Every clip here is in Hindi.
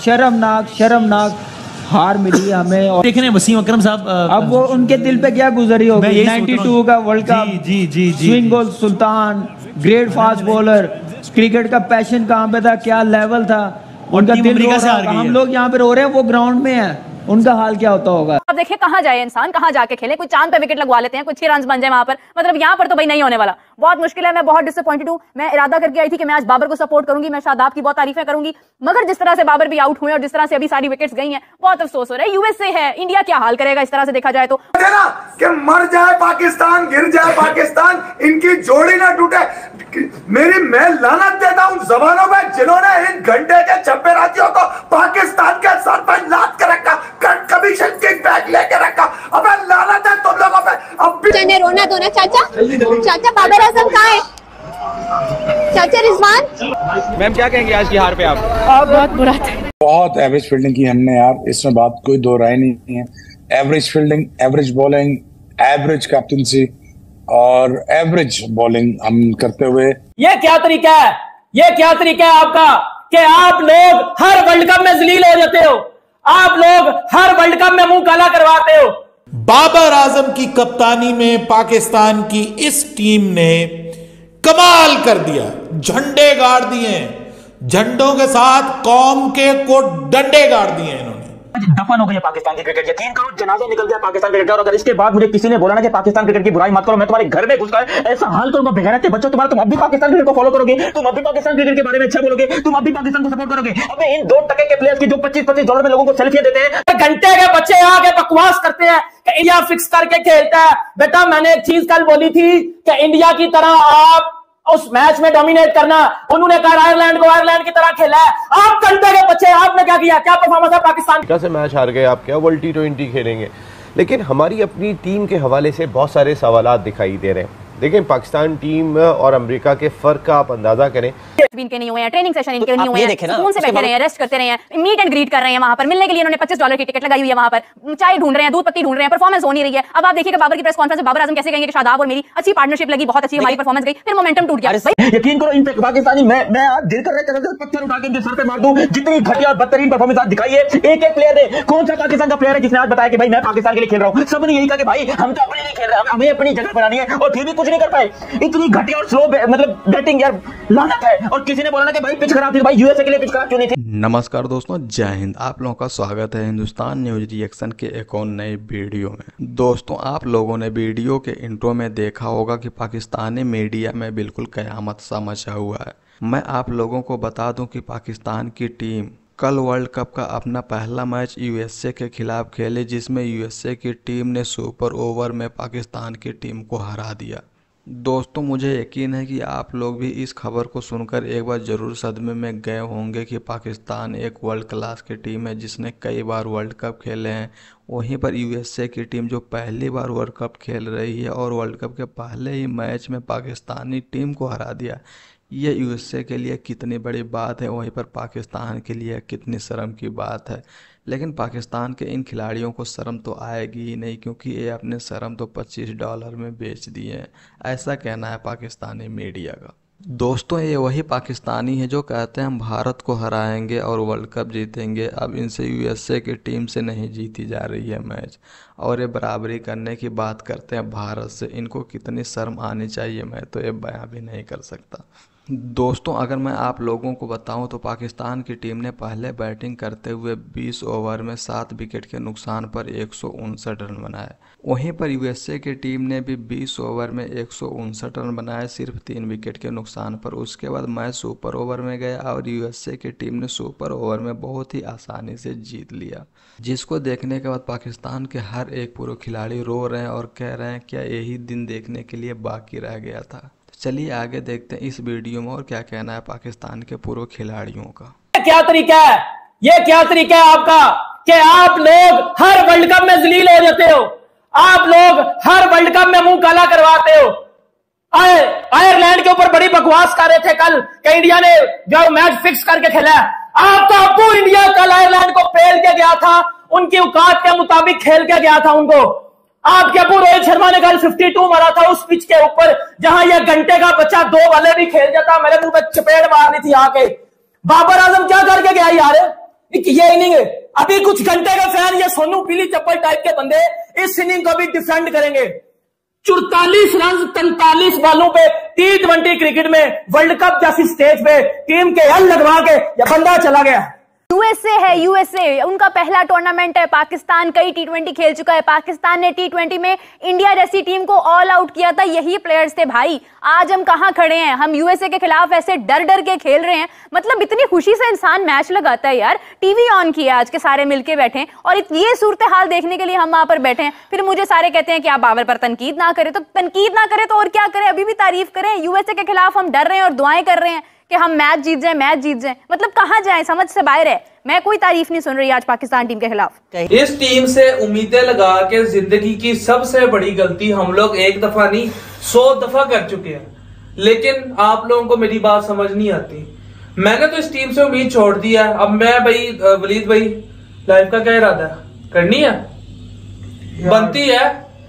शर्मनाक शर्मनाक हार मिली हमें। और देख रहे हैं वसीम अकरम साहब, अब वो उनके दिल पे क्या गुजरी होगी। 92 का वर्ल्ड कप, जी स्विंग गोल सुल्तान, ग्रेट फास्ट बॉलर, क्रिकेट का पैशन कहाँ पे था, क्या लेवल था उनका। दिल रो रहा, हम लोग यहाँ पे रो रहे हैं, वो ग्राउंड में है, उनका हाल क्या होता होगा। अब देखिए कहाँ जाए इंसान, कहाँ जाके खेले, कोई चांद पे विकेट लगवा लेते हैं, कुछ 6 रन बन जाए वहां पर, मतलब यहाँ पर तो भाई नहीं होने वाला, बहुत मुश्किल है। मैं बहुत डिसअपॉइंटेड हूँ। मैं इरादा करके आई थी कि मैं आज बाबर को सपोर्ट करूंगी, मैं शादाब की बहुत तारीफें करूंगी, मगर जिस तरह से बाबर भी आउट हुए और जिस तरह से अभी सारी विकेट्स गई हैं, बहुत अफसोस हो रहा है। यूएसए है, इंडिया क्या हाल करेगा इस तरह से देखा जाए तो। कि मर जाए पाकिस्तान, गिर जाए पाकिस्तान, इनकी जोड़ी ना टूटे। मैं लानत देता हूं जबानों में जिन्होंने इन घंटे के छप्पे रातियों को पाकिस्तान के सर पर लाद कर रखा, कमीशन किक बैग लेके रखा। अबे लानत है तुम लोगों पे। अब भी रोना दो ना चाचा। चाचा बाबर आजम कहाँ है? चाचा रिजवान मैम क्या कहेंगे आज की हार पे आप? बहुत बुरा था। बहुत एवरेज फील्डिंग की हमने यार, इसमें बात कोई दो राय नहीं है। Average fielding, average bowling, average captaincy और एवरेज बॉलिंग हम करते हुए। ये क्या तरीका है, ये क्या तरीका है आपका कि आप लोग हर वर्ल्ड कप में जलील हो जाते हो, आप लोग हर वर्ल्ड कप में मुंह काला करवाते हो। बाबर आजम की कप्तानी में पाकिस्तान की इस टीम ने कमाल कर दिया, झंडे गाड़ दिए, झंडों के साथ कौम के को डंडे गाड़ दिए इन्होंने। दफन हो गई है पाकिस्तान की क्रिकेट, 3 करोड़ जनाजा निकल गया पाकिस्तान क्रिकेट का। और अगर इसके बाद मुझे किसी ने बोला ना कि पाकिस्तान क्रिकेट की बुराई मत करो, मैं तुम्हारे घर में घुसकर ऐसा हाल करूंगा बेगैरत बच्चों तुम्हारा, तुम अब भी पाकिस्तान क्रिकेट को फॉलो करोगे, तुम अब भी पाकिस्तान क्रिकेट के बारे में अच्छा बोलोगे, तुम अब भी पाकिस्तान को सपोर्ट करोगे। अब इन 2 टके के प्लेयर्स की जो 25-25 डॉलर में लोगों को सेल्फी देते हैं, घंटे के बच्चे आगे बकवास करते हैं कि इंडिया फिक्स करके खेलता है। बेटा मैंने एक चीज कल बोली थी कि इंडिया की तरह आप उस मैच में डोमिनेट करना, उन्होंने कहा आयरलैंड को आयरलैंड की तरह खेला है। आप घंटे के बच्चे, आपने क्या किया, क्या परफॉर्मेंस है पाकिस्तान? कैसे मैच हार गए आप, क्या वर्ल्ड T20 खेलेंगे? लेकिन हमारी अपनी टीम के हवाले से बहुत सारे सवालात दिखाई दे रहे हैं। देखें पाकिस्तान टीम और अमेरिका के फर्क का आप अंदाजा करें। इनके नहीं हुए हैं, ट्रेनिंग सेशन इनके नहीं हुए हैं, सुकून से बैठे रहे हैं, रेस्ट करते रहे हैं, मीट एंड ग्रीट कर रहे हैं वहां पर, मिलने के लिए इन्होंने $25 की टिकट लगाई हुई है, वहां पर चाय ढूंढ रहे हैं, दूध पत्ती ढूंढ रहे हैं, परफॉर्मेंस हो नहीं रही है। अब आप देखिए बाबर की प्रेस कॉन्फ्रेंस में बाबर आजम कैसे कहेंगे कि शादाब और मेरी अच्छी पार्टनरशिप लगी, बहुत अच्छी हमारी परफॉर्मेंस गई, फिर मोमेंटम टूट गया। यकीन करो इन पाकिस्तानी, मैं आज दिल कर रहा है पत्थर उठा के इनके सर पे मार दूं, जितनी घटिया और बदतरीन परफॉर्मेंस आज दिखाई है। एक प्लेयर है, कौन सा पाकिस्तान का प्लेयर है जिसने आज बताया कि भाई मैं पाकिस्तान के लिए खेल रहा हूं? सबने यही कहा कि भाई हम तो अपने लिए खेल रहे हैं, हमें अपनी जगह बनानी है, और फिर भी कुछ नहीं कर पाए। इतनी घटिया और स्लो मतलब बैटिंग यार, लानत है। और किसी ने बोला ना कि भाई पिच खराब थी, भाई यूएसए के लिए पिच खराब क्यों नहीं थी? नमस्कार दोस्तों, जय हिंद। आप लोगों का स्वागत है हिंदुस्तान न्यूज रिएक्शन के एक और नए वीडियो में। दोस्तों आप लोगों ने वीडियो के इंट्रो में देखा होगा कि पाकिस्तानी मीडिया में बिल्कुल कयामत सा मचा हुआ है। मैं आप लोगों को बता दूं कि पाकिस्तान की टीम कल वर्ल्ड कप का अपना पहला मैच यूएसए के खिलाफ खेले, जिसमें यूएसए की टीम ने सुपर ओवर में पाकिस्तान की टीम को हरा दिया। दोस्तों मुझे यकीन है कि आप लोग भी इस खबर को सुनकर एक बार ज़रूर सदमे में गए होंगे कि पाकिस्तान एक वर्ल्ड क्लास की टीम है जिसने कई बार वर्ल्ड कप खेले हैं। वहीं पर यूएसए की टीम जो पहली बार वर्ल्ड कप खेल रही है और वर्ल्ड कप के पहले ही मैच में पाकिस्तानी टीम को हरा दिया, ये यूएसए के लिए कितनी बड़ी बात है, वहीं पर पाकिस्तान के लिए कितनी शर्म की बात है। लेकिन पाकिस्तान के इन खिलाड़ियों को शर्म तो आएगी ही नहीं, क्योंकि ये अपने शर्म तो $25 में बेच दिए हैं, ऐसा कहना है पाकिस्तानी मीडिया का। दोस्तों ये वही पाकिस्तानी है जो कहते हैं हम भारत को हराएंगे और वर्ल्ड कप जीतेंगे। अब इनसे यूएसए की टीम से नहीं जीती जा रही है मैच, और ये बराबरी करने की बात करते हैं भारत से। इनको कितनी शर्म आनी चाहिए मैं तो ये बयां भी नहीं कर सकता। दोस्तों अगर मैं आप लोगों को बताऊं तो पाकिस्तान की टीम ने पहले बैटिंग करते हुए 20 ओवर में 7 विकेट के नुकसान पर 159 रन बनाए। वहीं पर यूएसए की टीम ने भी 20 ओवर में 159 रन बनाए, सिर्फ 3 विकेट के नुकसान पर। उसके बाद मैच सुपर ओवर में गया और यूएसए की टीम ने सुपर ओवर में बहुत ही आसानी से जीत लिया, जिसको देखने के बाद पाकिस्तान के हर एक पूर्व खिलाड़ी रो रहे हैं और कह रहे हैं क्या यही दिन देखने के लिए बाकी रह गया था। चलिए आगे देखते हैं इस वीडियो में और क्या कहना है पाकिस्तान के पूर्व खिलाड़ियों का। क्या तरीका है, ये क्या तरीका है आपका कि आप लोग हर वर्ल्ड कप में जलील हो जाते हो, आप लोग हर वर्ल्ड कप में मुंह काला करवाते हो। आयरलैंड के ऊपर बड़ी बकवास कर रहे थे कल कि इंडिया ने जो मैच फिक्स करके खेला है। आपका अब्बू इंडिया कल आयरलैंड को फेल के गया था, उनकी औकात के मुताबिक खेल के गया था उनको। आपके अबू रोहित शर्मा ने कल 52 मारा था उस पिच के ऊपर जहां यह घंटे का बच्चा 2 वाले भी खेल जाता, मेरे मुंह पे चपेट मारनी थी आके। बाबर आजम क्या करके गया यार, ये इनिंग अभी कुछ घंटे का फैन या सोनू पीली चप्पल टाइप के बंदे इस इनिंग को भी डिफेंड करेंगे। 44 रन 43 बॉलों पे T20 क्रिकेट में वर्ल्ड कप जैसी स्टेज पे टीम के हल लगवा के यह बंदा चला गया। यूएसए है, यूएसए उनका पहला टूर्नामेंट है। पाकिस्तान कई T20 खेल चुका है। पाकिस्तान ने T20 में इंडिया जैसी टीम को ऑल आउट किया था, यही प्लेयर्स थे भाई। आज हम कहां खड़े हैं, हम यूएसए के खिलाफ ऐसे डर डर के खेल रहे हैं। मतलब इतनी खुशी से इंसान मैच लगाता है यार। टीवी ऑन किया आज के सारे मिलके बैठे हैं और ये सूरत हाल देखने के लिए हम वहां पर बैठे हैं। फिर मुझे सारे कहते हैं कि आप बाबर पर तनकीद ना करें, तो तनकीद ना करें तो और क्या करें, अभी भी तारीफ करें। यूएसए के खिलाफ हम डर रहे हैं और दुआएं कर रहे हैं कि हम मैच जीत जाएं, मैच जीत जाएं। मतलब कहां जाएं, समझ से बाहर है। मैं कोई तारीफ नहीं सुन रही आज पाकिस्तान टीम के खिलाफ। इस टीम से उम्मीदें लगा के जिंदगी की सबसे बड़ी गलती हम लोग एक दफा नहीं 100 दफा कर चुके हैं, लेकिन आप लोगों को मेरी बात समझ नहीं आती। मैंने तो इस टीम से उम्मीद छोड़ दी है। अब मैं भाई वलीद भाई लाइफ का क्या इरादा है, करनी है बनती है।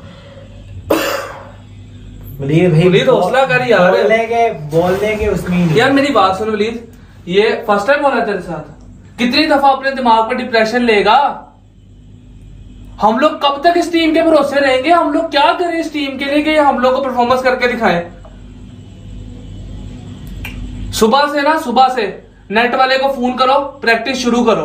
वलीद हौसला कर यार, बोलने के उसमें यार मेरी बात सुन वलीद, ये फर्स्ट टाइम हो रहा है तेरे साथ। कितनी दफा अपने दिमाग पर डिप्रेशन लेगा। हम लोग कब तक इस टीम के भरोसे रहेंगे, हम लोग क्या करें इस टीम के लिए कि हम लोग को परफॉर्मेंस करके दिखाएं। सुबह से नेट वाले को फोन करो, प्रैक्टिस शुरू करो।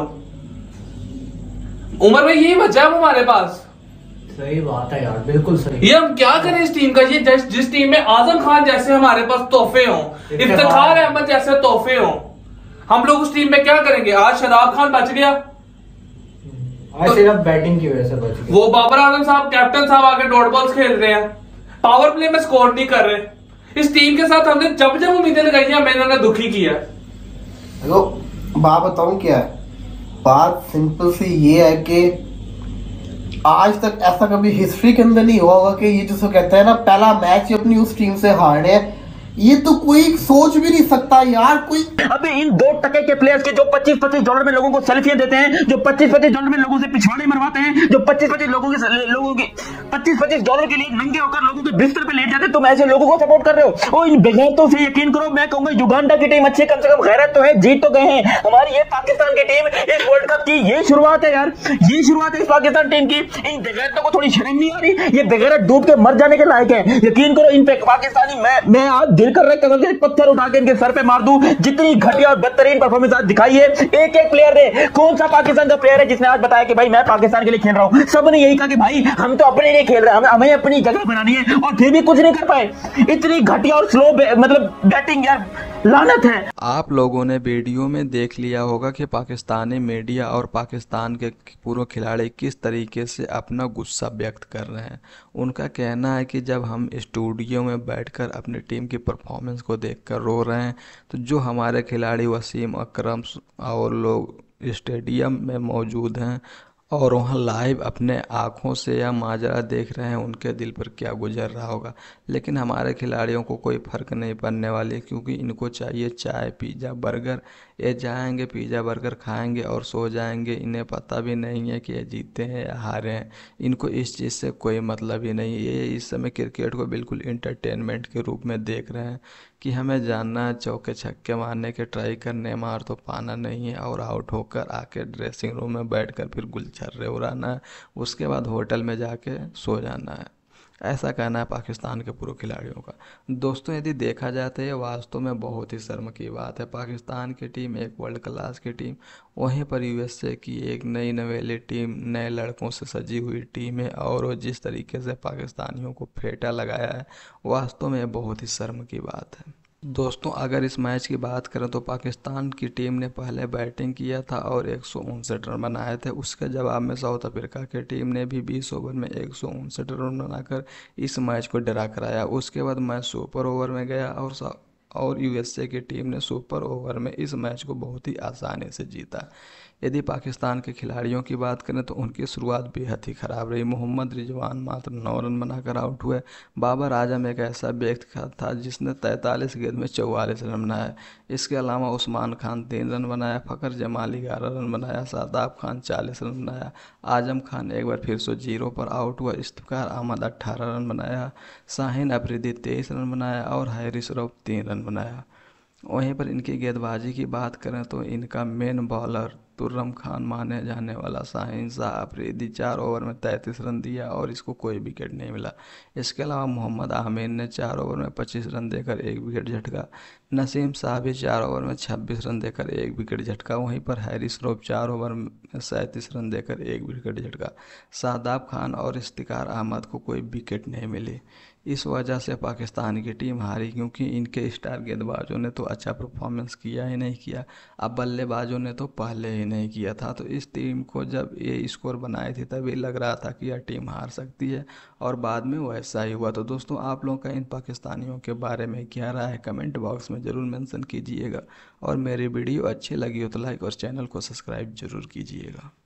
उमर भाई यही बचा है हमारे पास। सही बात है यार, बिल्कुल सही। ये हम क्या करें इस टीम का, ये जिस टीम में आजम खान जैसे हमारे पास तोहफे हों, इफ्तिखार अहमद जैसे तोहफे हों, हम लोग उस टीम में क्या करेंगे। आज शादाब खान बच गया, आज सिर्फ बैटिंग की वजह से बच गया। वो बाबर आजम साहब कैप्टन साहब आके डॉट बॉल्स खेल रहे हैं, पावर प्ले में स्कोर नहीं कर रहे। इस टीम के साथ हमने जब जब उम्मीदें लगाई है हमें इन्होंने दुखी किया। देखो बात बताऊं क्या है, बात सिंपल सी ये है कि आज तक ऐसा कभी हिस्ट्री के अंदर नहीं हुआ होगा कि ये जिसको कहते हैं ना पहला मैच अपनी उस टीम से हारने हैं। ये तो कोई सोच भी नहीं सकता यार कोई। अबे इन 2 टके के प्लेयर्स के जो $25-25 में लोगों को सेल्फियां देते हैं, जो $25-25 में लोगों से पिछवाड़े मरवाते हैं, जो $25-25 लोगों के $25-25 के लिए नंगे होकर लोगों के बिस्तर पे लेट जाते हैं, तुम ऐसे लोगों को सपोर्ट कर रहे हो। इन बेगैरतों से यकीन करो, मैं कहूंगा युगांडा की टीम अच्छी है, कम से कम गैरत तो है, जीत तो गए हैं। हमारी ये पाकिस्तान की टीम इस वर्ल्ड कप की ये शुरुआत है यार, ये शुरुआत है इस पाकिस्तान टीम की। इन बेगैरतों को थोड़ी शर्म नहीं आ रही, ये बेगैरत डूब के मर जाने के लायक है। यकीन करो इन पे पाकिस्तानी मैं आज दिल कर रहा है पत्थर उठा के इनके सर पे मार दूं। जितनी घटिया और बदतरीन परफॉर्मेंस आज दिखाई है, एक एक प्लेयर ने, कौन सा पाकिस्तान का प्लेयर है जिसने आज बताया कि भाई मैं पाकिस्तान के लिए खेल रहा हूं। सबने यही कहा कि भाई हम तो अपने लिए खेल रहे हैं, हमें अपनी जगह बनानी है, और फिर भी कुछ नहीं कर पाए। इतनी घटिया और स्लो मतलब बैटिंग यार, लानत है। आप लोगों ने वीडियो में देख लिया होगा कि पाकिस्तानी मीडिया और पाकिस्तान के पूर्व खिलाड़ी किस तरीके से अपना गुस्सा व्यक्त कर रहे हैं। उनका कहना है कि जब हम स्टूडियो में बैठकर अपनी टीम की परफॉर्मेंस को देखकर रो रहे हैं, तो जो हमारे खिलाड़ी वसीम अकरम और लोग स्टेडियम में मौजूद हैं और वहाँ लाइव अपने आँखों से या माजरा देख रहे हैं, उनके दिल पर क्या गुजर रहा होगा। लेकिन हमारे खिलाड़ियों को कोई फ़र्क नहीं पड़ने वाली, क्योंकि इनको चाहिए चाय पिज़्ज़ा बर्गर। ये जाएंगे पिज़्ज़ा बर्गर खाएंगे और सो जाएंगे। इन्हें पता भी नहीं है कि ये जीते हैं या हारे हैं। इनको इस चीज़ से कोई मतलब ही नहीं। ये इस समय क्रिकेट को बिल्कुल इंटरटेनमेंट के रूप में देख रहे हैं कि हमें जानना है, चौके छक्के मारने के ट्राई करने, मार तो पाना नहीं है, और आउट होकर आके ड्रेसिंग रूम में बैठकर फिर गुलछर्रे उड़ाना है, उसके बाद होटल में जाके सो जाना है। ऐसा कहना है पाकिस्तान के पूर्व खिलाड़ियों का। दोस्तों यदि देखा जाए तो ये वास्तव में बहुत ही शर्म की बात है। पाकिस्तान की टीम एक वर्ल्ड क्लास की टीम, वहीं पर यूएसए की एक नई नवेली टीम, नए लड़कों से सजी हुई टीम है, और वो जिस तरीके से पाकिस्तानियों को फेटा लगाया है, वास्तव में बहुत ही शर्म की बात है। दोस्तों अगर इस मैच की बात करें तो पाकिस्तान की टीम ने पहले बैटिंग किया था और 159 रन बनाए थे। उसके जवाब में साउथ अफ्रीका की टीम ने भी 20 ओवर में 159 रन बनाकर इस मैच को डरा कराया। उसके बाद मैच सुपर ओवर में गया और यूएसए की टीम ने सुपर ओवर में इस मैच को बहुत ही आसानी से जीता। यदि पाकिस्तान के खिलाड़ियों की बात करें तो उनकी शुरुआत बेहद ही ख़राब रही। मोहम्मद रिजवान मात्र 9 रन बनाकर आउट हुए। बाबर आजम एक ऐसा व्यक्ति था जिसने 43 गेंद में 44 रन बनाए। इसके अलावा उस्मान खान 3 रन बनाया, फ़खर जमाल 11 रन बनाया, शादाब खान 40 रन बनाया, आजम खान एक बार फिर से 0 पर आउट हुआ, इफ्तिखार अहमद 18 रन बनाया, शाहीन अफरीदी 23 रन बनाया और हैरिस रऊफ 3 रन बनाया। वहीं पर इनकी गेंदबाजी की बात करें तो इनका मेन बॉलर तुर्रम खान माने जाने वाला शाहीन शाह अफरीदी 4 ओवर में 33 रन दिया और इसको कोई विकेट नहीं मिला। इसके अलावा मोहम्मद आमिर ने 4 ओवर में 25 रन देकर 1 विकेट झटका। नसीम शाह भी 4 ओवर में 26 रन देकर 1 विकेट झटका। वहीं पर हैरिस रऊफ 4 ओवर में 37 रन देकर 1 विकेट झटका। शादाब खान और इफ्तिकार अहमद को कोई विकेट नहीं मिली। इस वजह से पाकिस्तान की टीम हारी, क्योंकि इनके स्टार गेंदबाजों ने तो अच्छा परफॉर्मेंस किया ही नहीं किया, अब बल्लेबाजों ने तो पहले ही नहीं किया था। तो इस टीम को जब ये स्कोर बनाए थे तभी लग रहा था कि यह टीम हार सकती है और बाद में वैसा ही हुआ। तो दोस्तों आप लोगों का इन पाकिस्तानियों के बारे में क्या राय है कमेंट बॉक्स में ज़रूर मेंशन कीजिएगा और मेरी वीडियो अच्छी लगी हो तो लाइक और चैनल को सब्सक्राइब जरूर कीजिएगा।